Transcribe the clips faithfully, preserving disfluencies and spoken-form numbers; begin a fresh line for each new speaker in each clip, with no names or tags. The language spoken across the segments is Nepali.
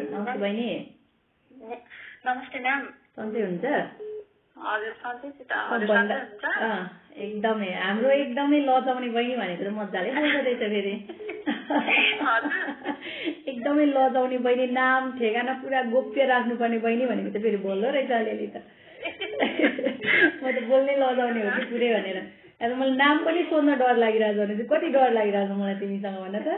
नमस्ते बहिनी।
नमस्ते म्याम।
सन्चै हुन्छ?
हजुर सन्चै छु त। हजुर सन्चै हुन्छ?
अँ एकदमै हाम्रो एकदमै लजाउने बहिनी भनेको त मजाले बोल्दो रहेछ फेरि। एकदमै लजाउने बहिनी, नाम ठेगाना पुरा गोप्य राख्नुपर्ने बहिनी भनेको त फेरि बोल्दो रहेछ अलिअलि त। म त बोल्नै लजाउने हो कि पुरै भनेर। अब मलाई नाम पनि सोध्न डर लागिरहेछ भने चाहिँ कति डर लागिरहेछ मलाई तिमीसँग भन त।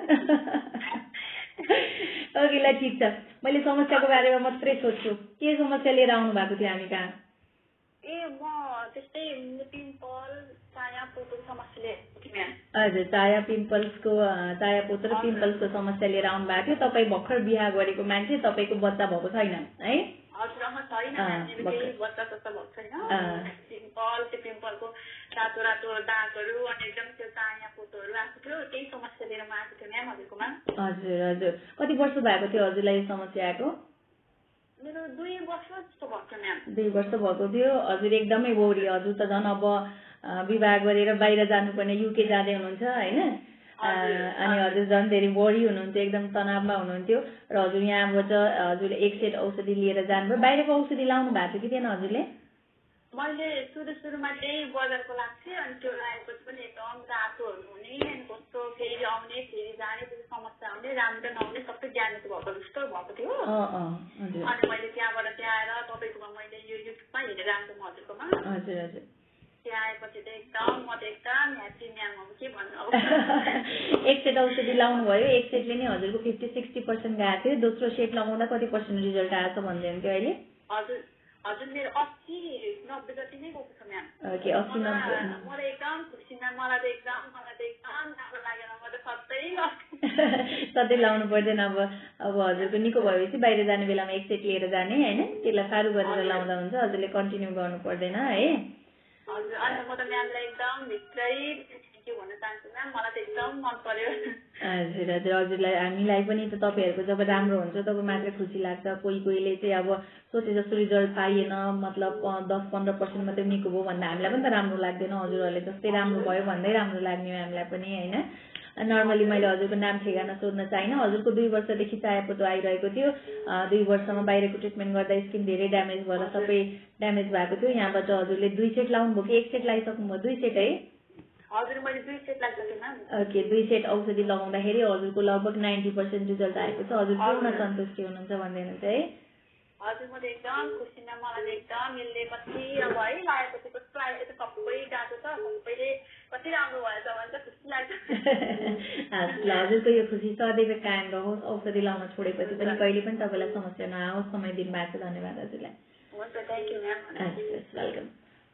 ओके ल ठिक छ, मैले समस्याको बारेमा मात्रै सोध्छु। के समस्या लिएर आउनु भएको थियो हामी कहाँ?
ए म त्यस्तै पिम्पल चाया पोतो समस्या लिएर
हजुर, चाया पिम्पल्सको चाया पोतो र पिम्पल्सको समस्या लिएर आउनु भएको थियो। तपाईँ भर्खर बिहा गरेको मान्छे, तपाईँको बच्चा भएको छैन है?
हजुर अह छैन, मेरो केही बच्चा जस्तो भएको छैन। पिम्पल त्यो पिम्पलको रातो रातो दागहरू अनि एकदम त्यो चाया पोतोहरू आएको थियो, त्यही समस्या लिएर म आएको थिएँ म्याम हजुरकोमा।
हजुर हजुर, कति वर्ष भएको थियो हजुरलाई यो समस्या आएको?
मेरो दुई वर्ष जस्तो भएको थियो म्याम।
दुई वर्ष भएको थियो। हजुर एकदमै बोरी, हजुर त झन् अब विवाह गरेर बाहिर जानुपर्ने, युके जाँदै हुनुहुन्छ होइन? अनि हजुर झन् धेरै बोरी हुनुहुन्थ्यो, एकदम तनावमा हुनुहुन्थ्यो र हजुर यहाँबाट हजुर एक सेट औषधि लिएर जानुभयो। बाहिरको औषधि लाउनु भएको थियो कि थिएन हजुरले?
मैले सुरु सुरुमा त्यही बजारको लाग्थेँ, अनि त्यो लगाएपछि पनि एकदम रातोहरू हुने, अनि कस्तो फेरि आउने फेरि जाने, त्यो समस्या आउने, राम्रो नआउने, सबै ड्यामेज भएको जस्तो भएको थियो। अनि मैले त्यहाँबाट त्यहाँ आएर तपाईँकोमा मैले यो युट्युबमा हेरेर आएको म हजुरकोमा।
हजुर हजुर,
त्यहाँ आएपछि त एकदम म त एकदम ह्याप्पी म्याम अब के भन्नु अब।
एक सेट औषधि लाउनु भयो, एक सेटले नै हजुरको फिफ्टी सिक्सटी पर्सेन्ट गएको थियो। दोस्रो सेट लगाउँदा कति पर्सेन्ट रिजल्ट आएछ भन्दै हुन्थ्यो अहिले?
हजुर हजुर मेरो अस्सी नब्बे जति नै गएको छ म्याम।
ओके, अस्सी नब्बे।
मलाई एकदम खुसी म्याम, मलाई त एकदम मलाई त एकदम राम्रो लागेन, म त सधैँ
सधैँ लाउनु पर्दैन। अब अब हजुरको निको भएपछि बाहिर जाने बेलामा एक सेट लिएर जाने होइन, त्यसलाई साह्रो गरेर लाउँदा हुन्छ। हजुरले कन्टिन्यू गर्नु पर्दैन है।
हजुर, अन्त म त म्यामलाई एकदम भित्रै के भन्न चाहन्छु म्याम, मलाई त एकदम मन पर्यो।
हजुर हजुर, हजुरलाई हामीलाई पनि त तपाईँहरूको जब राम्रो हुन्छ तब मात्र खुसी लाग्छ। कोही कोहीले चाहिँ अब सोचे जस्तो रिजल्ट पाइएन, मतलब दस पन्ध्र पर्सेन्ट मात्रै निको भयो भन्दा हामीलाई पनि त राम्रो लाग्दैन। हजुरहरूले जस्तै राम्रो भयो भन्दै राम्रो लाग्ने हो हामीलाई पनि होइन। नर्मली मैले हजुरको नाम ठेगाना सोध्न चाहिनँ। हजुरको दुई वर्षदेखि चाया पोतो आइरहेको थियो, दुई वर्षमा बाहिरको ट्रिटमेन्ट गर्दा स्किन धेरै ड्यामेज भएर सबै ड्यामेज भएको थियो। यहाँबाट हजुरले दुई सेट लाउनुभयो कि एक सेट लगाइसक्नुभयो? दुई सेट है?
हजुर मैले दुई सेट लगाइसकेँ म्याम।
ओके, दुई सेट औषधि लगाउँदाखेरि हजुरको लगभग नाइन्टी पर्सेन्ट रिजल्ट आएको छ। हजुर पूर्ण सन्तुष्टि हुनुहुन्छ भन्दै हुनुहुन्छ है?
हजुर म त एकदम खुसी म्याम, मलाई त एकदम यसले कति अब है लगाएपछि कस्तो आएको छ, सबै गएको छ, सबैले कति राम्रो भएछ भने चाहिँ खुसी लाग्छ।
हजुरको यो खुसी सदैव कायम रहोस्। औषधि लाउन छोडेपछि पनि कहिले पनि तपाईँलाई समस्या नआओस्। समय दिनुभएको छ, धन्यवाद हजुरलाई।
हुन्छ, थ्याङ्क यू म्याम।
हस्, वेलकम।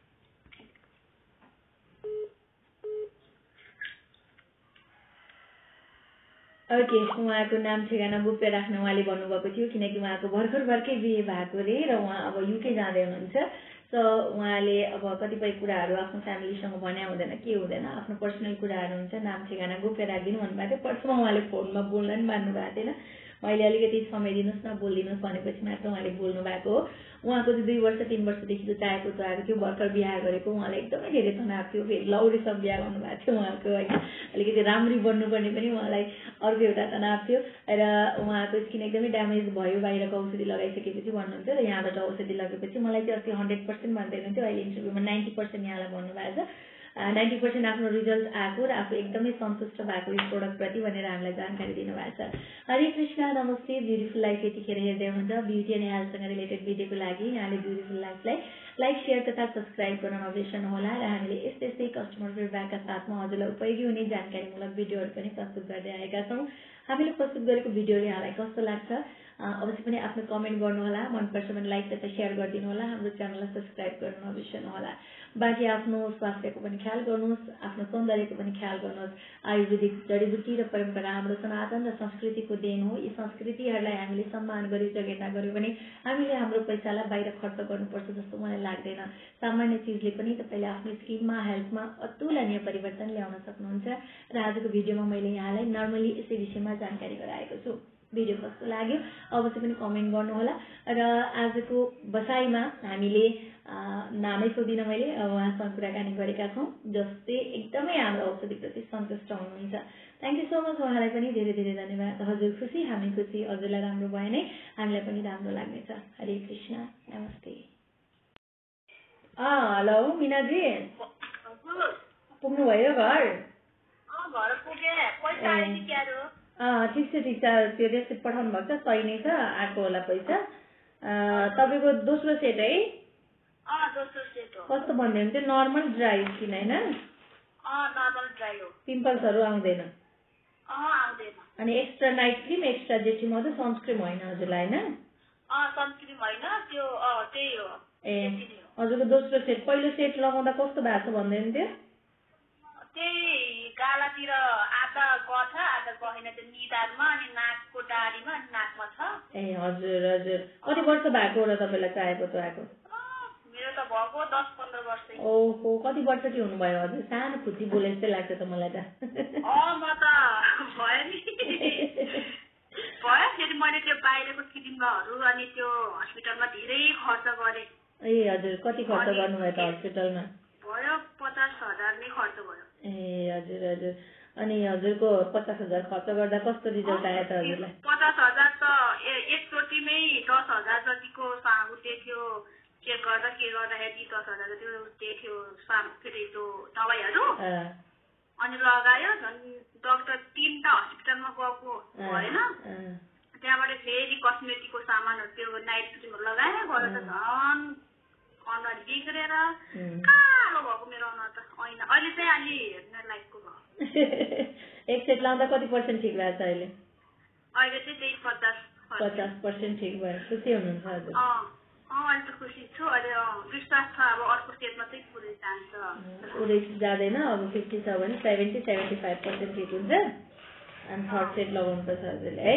ओके, उहाँको नाम ठेगाना गोप्य राख्न उहाँले भन्नुभएको थियो, किनकि उहाँको भर्खर भर्खरै बिहे भएको अरे र उहाँ अब युके जाँदै हुनुहुन्छ। सो उहाँले अब कतिपय कुराहरू आफ्नो फ्यामिलीसँग भन्या हुँदैन, के हुँदैन, आफ्नो पर्सनल कुराहरू हुन्छ, नाम ठेगाना गोप्य राखिदिनु भन्नुभएको थियो। प्रथम उहाँले फोनमा बोल्न पनि मान्नु भएको थिएन। मैले अलिकति समय दिनुहोस् न, बोलिदिनुहोस् भनेपछि मात्र उहाँले बोल्नु भएको हो। उहाँको चाहिँ दुई वर्ष तिन वर्षदेखिको चाया पोतो आएको थियो, भर्खर बिहा गरेको, उहाँलाई एकदमै धेरै तनाव थियो। फेरि लौरीसँग बिहा गर्नुभएको थियो उहाँको होइन, अलिकति राम्ररी बन्नुपर्ने पनि उहाँलाई अर्को एउटा तनाव थियो र उहाँको स्किन एकदमै ड्यामेज भयो बाहिरको औषधि लगाइसकेपछि भन्नुहुन्थ्यो। र यहाँबाट औषधि लगेपछि मलाई चाहिँ अस्ति हन्ड्रेड पर्सेन्ट भन्दै हुनुहुन्थ्यो, अहिले इन्टरभ्यूमा नाइन्टी पर्सेन्ट यहाँलाई भन्नुभएको छ। नाइन्टी पर्सेन्ट आफ्नो रिजल्ट आएको र आफू एकदमै सन्तुष्ट भएको यो प्रोडक्टप्रति भनेर हामीलाई जानकारी दिनुभएको छ। हरे कृष्ण, नमस्ते। ब्युटिफुल लाइफ यतिखेर हेर्दै हुनुहुन्छ। ब्युटी एन्ड हेल्थसँग रिलेटेड भिडियोको लागि यहाँले ब्युटिफुल लाइफलाई लाइक सेयर तथा सब्सक्राइब गर्न नबिर्सनुहोला र हामीले यस्तै यस्तै कस्टमर फिडब्याकका साथमा हजुरलाई उपयोगी हुने जानकारीमूलक भिडियोहरू पनि प्रस्तुत गर्दै आएका छौँ। हामीले प्रस्तुत गरेको भिडियोले यहाँलाई कस्तो लाग्छ अवश्य पनि आफ्नो कमेन्ट गर्नुहोला। मनपर्छ भने लाइक तथा सेयर गरिदिनु होला। हाम्रो च्यानललाई सब्सक्राइब गर्न नबिर्सनुहोला। बाँकी आफ्नो स्वास्थ्यको पनि ख्याल गर्नुहोस्, आफ्नो सौन्दर्यको पनि ख्याल गर्नुहोस्। आयुर्वेदिक जडीबुटी र परम्परा हाम्रो सनातन र संस्कृतिको देन हो। यी संस्कृतिहरूलाई हामीले सम्मान गरी जगेर्ना गर्यो भने हामीले हाम्रो पैसालाई बाहिर खर्च गर्नुपर्छ जस्तो मलाई लाग्दैन। सामान्य चिजले पनि तपाईँले आफ्नो स्किनमा, हेल्थमा अतुलनीय परिवर्तन ल्याउन सक्नुहुन्छ। र आजको भिडियोमा मैले यहाँलाई नर्मली यसै विषयमा जानकारी गराएको छु। भिडियो कस्तो लाग्यो अवश्य पनि कमेन्ट गर्नुहोला। र आजको बसाइमा हामीले नामै सोधिनँ मैले, उहाँसँग कुराकानी गरेका छौँ जसले एकदमै हाम्रो औषधिप्रति सन्तुष्ट हुनुहुन्छ। थ्याङ्क यू सो मच उहाँलाई पनि धेरै धेरै धन्यवाद। हजुर खुसी, हामी खुसी, हजुरलाई राम्रो भयो नै हामीलाई पनि राम्रो लाग्नेछ। हरे कृष्ण, नमस्ते। अँ हेलो मिनाजी, पुग्नुभयो घर? अँ ठिक छ ठिक छ, त्यो रेसिप्ट पठाउनु भएको छ, सही नै छ, आएको होला पैसा। तपाईँको दोस्रो सेट है? कस्तो भन्दै हुन्थ्यो, नर्मल ड्राई स्किन होइन? पिम्पल्सहरू आउँदैन? अनि एक्स्ट्रा नाइट क्रिम, एक्स्ट्रा जेठी मधु, सनस्क्रिम होइन हजुरलाई होइन? ए हजुरको दोस्रो सेट, पहिलो सेट लगाउँदा कस्तो भएको छ भन्दै हुन्थ्यो?
गालातिर आधा गछ आधा गएन, त्यो निधारमा अनि नाकको डाडीमा अनि नाकमा छ।
ए हजुर हजुर, कति वर्ष भएको र तपाईँलाई चाहिएको त आएको?
मेरो त भएको दस पन्ध्र वर्ष।
ओहो, कति वर्ष कि हुनुभयो हजुर? सानो खुसी बोले जस्तै लाग्छ त मलाई त।
अँ म त भयो नि भयो, फेरि मैले त्यो बाहिरको क्रिमहरू अनि त्यो हस्पिटलमा धेरै खर्च गरेँ।
ए हजुर, कति खर्च गर्नुभयो त हस्पिटलमा?
भयो पचास हजार नै खर्च भयो।
ए हजुर हजुर, अनि हजुरको पचास हजार खर्च गर्दा कस्तो रिजल्ट आयो त हजुरलाई?
पचास हजार त एकचोटिमै दस हजार जतिको सामु देख्यो, चेक गर्दा के गर्दाखेरि दस हजार जति देख्यो सामु, फेरि त्यो दबाईहरू अनि लगायो। झन् डक्टर तिनवटा हस्पिटलमा गएको भएन, त्यहाँबाट फेरि कस्मेटिकको सामानहरू त्यो नाइट क्रिमहरू लगाएर गएर त झन् अनुहार बिग्रेर कालो भएको मेरो अनुहार त ऐना अहिले चाहिँ अलि हेर्न लायकको भयो।
एक सेट लाउँदा कति पर्सेन्ट ठिक भएको छ अहिले?
अहिले चाहिँ त्यही पचास
पचास पर्सेन्ट ठिक भयो, खुसी हुनुहुन्छ हजुर?
अँ अँ अहिले त खुसी छु। अहिले विश्वास छ अब अर्को सेटमा चाहिँ पुरै जान्छ,
पुरै जाँदैन। अब फिफ्टी छ भने सेभेन्टी सेभेन्टी फाइभ पर्सेन्ट ठिक हुन्छ अनि थर्ड सेट लगाउनुपर्छ हजुरले है?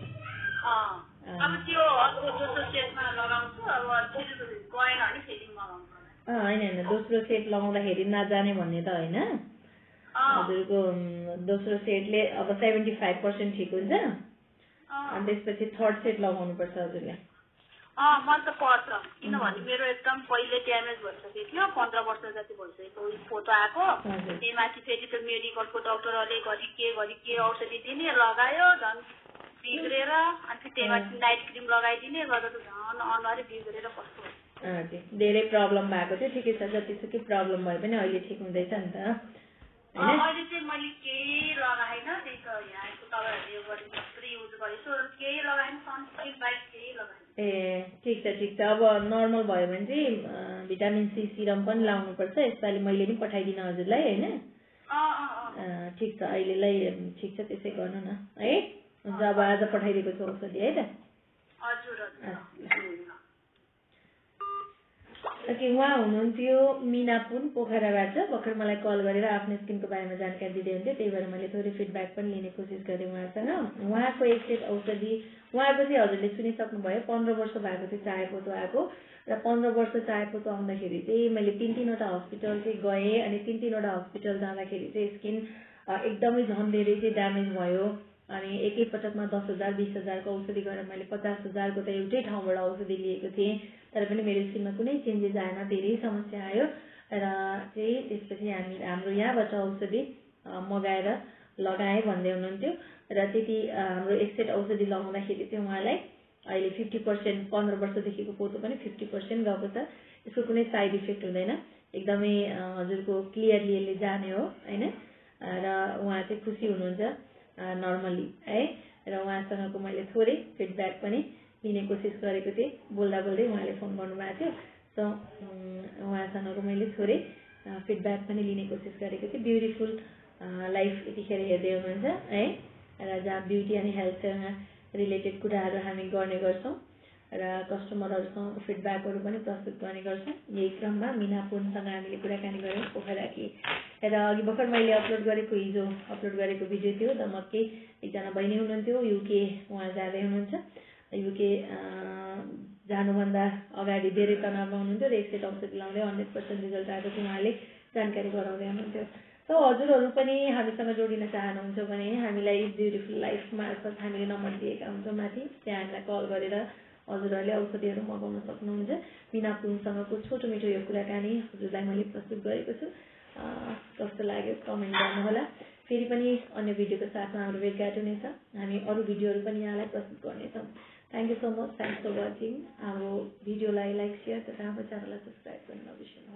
अब त्यो अर्को दोस्रो सेटमा लगाउँछु, अब गएन भने फेरि लगाउँछु।
होइन होइन, दोस्रो सेट लगाउँदाखेरि नजाने भन्ने त होइन, हजुरको दोस्रो सेटले अब सेभेन्टी फाइभ पर्सेन्ट ठिक हुन्छ अनि त्यसपछि थर्ड सेट लगाउनु पर्छ हजुरले।
अँ मन त पर्छ, किनभने मेरो एकदम पहिले ड्यामेज भइसकेको थियो, पन्ध्र वर्ष जति भइसकेको फोटो आएको। त्यही माथि फेरि त्यो मेडिकलको डक्टरहरूले घरि के घरि के औषधि दिने लगायो, झन् बिग्रेर, अनि त्यही माथि नाइट क्रिम लगाइदिने गर्दा त झन् अनुहारै बिग्रेर कस्तो भयो।
हजुर, धेरै प्रब्लम भएको थियो, ठिकै छ, जतिसुकै प्रब्लम भए पनि अहिले ठिक हुँदैछ नि त?
अहिले चाहिँ मैले केही लगाएन, त्यही त यहाँको तपाईँहरूले यो गरेर मात्रै युज गरेछु, केही लगाएन, सनस्क्रिन बाहेक केही लगाएन।
ए ठिक छ ठिक छ, अब नर्मल भयो भने चाहिँ भिटामिन सी सिरम पनि लाउनुपर्छ, यसपालि मैले नि पठाइदिनँ हजुरलाई होइन? ठिक छ, अहिलेलाई ठिक छ, त्यसै गर्नु न है। हुन्छ, अब आज पठाइदिएको छु औषधि है त? ओके, उहाँ हुनुहुन्थ्यो मिनापुन पोखराबाट, भर्खर मलाई कल गरेर आफ्नो स्किनको बारेमा जानकारी दिँदै हुन्थ्यो, त्यही भएर मैले थोरै फिडब्याक पनि लिने कोसिस गरेँ उहाँसँग। उहाँको एक सेट औषधि उहाँको चाहिँ हजुरले सुनिसक्नुभयो, पन्ध्र वर्ष भएको थियो चायापोतो आएको, र पन्ध्र वर्ष चायापोतो आउँदाखेरि चाहिँ मैले तिन तिनवटा हस्पिटल चाहिँ गएँ, अनि तिन तिनवटा हस्पिटल जाँदाखेरि चाहिँ स्किन एकदमै झन् धेरै चाहिँ ड्यामेज भयो, अनि एकैपटकमा दस हजार बिस हजारको औषधि गरेर मैले पचास हजारको त एउटै ठाउँबाट औषधि लिएको थिएँ, तर पनि मेरो स्किनमा कुनै चेन्जेस आएन, धेरै समस्या आयो। र चाहिँ त्यसपछि हामी हाम्रो यहाँबाट औषधि मगाएर लगाएँ भन्दै हुनुहुन्थ्यो, र त्यति हाम्रो एक सेट औषधि लगाउँदाखेरि चाहिँ उहाँलाई अहिले फिफ्टी पर्सेन्ट पन्ध्र वर्षदेखिको पोतो पनि फिफ्टी पर्सेन्ट गएको छ, यसको कुनै साइड इफेक्ट हुँदैन, एकदमै हजुरको क्लियरली यसले जाने हो होइन। र उहाँ चाहिँ खुसी हुनुहुन्छ नर्मली है, र उहाँसँगको मैले थोरै फिडब्याक पनि लिने कोसिस गरेको थिएँ, बोल्दा बोल्दै उहाँले फोन गर्नुभएको थियो, सो उहाँसँगको मैले थोरै फिडब्याक पनि लिने कोसिस गरेको थिएँ। ब्युटिफुल लाइफ यतिखेर हेर्दै हुनुहुन्छ है, र जहाँ ब्युटी अनि हेल्थसँग रिलेटेड कुराहरू हामी गर्ने गर्छौँ र कस्टमरहरूसँग फिडब्याकहरू पनि प्रस्तुत गर्ने गर्छौँ। यही क्रममा मिनापुनसँग हामीले कुराकानी गऱ्यौँ पोखराकी, र अघि भर्खर मैले अपलोड गरेको हिजो अपलोड गरेको भिडियो थियो, दमककै एकजना बहिनी हुनुहुन्थ्यो, युके उहाँ जाँदै हुनुहुन्छ, युके जानुभन्दा अगाडि धेरै तनावमा हुनुहुन्थ्यो र एक सेट औषधि लाउँदै हन्ड्रेड पर्सेन्ट रिजल्ट आएको थियो, उहाँले जानकारी गराउँदै हुनुहुन्थ्यो। सो हजुरहरू पनि हामीसँग जोडिन चाहनुहुन्छ भने हामीलाई ब्युटिफुल लाइफ मार्फत हामीले नम्बर दिएका हुन्छौँ माथि, त्यहाँ हामीलाई कल गरेर हजुरहरूले औषधिहरू मगाउन सक्नुहुन्छ। बिना पुनसँगको छोटो मिठो यो कुराकानी हजुरलाई मैले प्रस्तुत गरेको छु। कस्तो लाग्यो कमेन्ट गर्नुहोला। फेरि पनि अन्य भिडियोको साथमा हाम्रो भेटघाट हुनेछ। हामी अरू भिडियोहरू पनि यहाँलाई प्रस्तुत गर्नेछौँ। Thank you so much, thanks for watching. हाम्रो भिडियोलाई लाइक, सेयर तथा हाम्रो च्यानललाई सब्सक्राइब गर्न नबिर्सनु।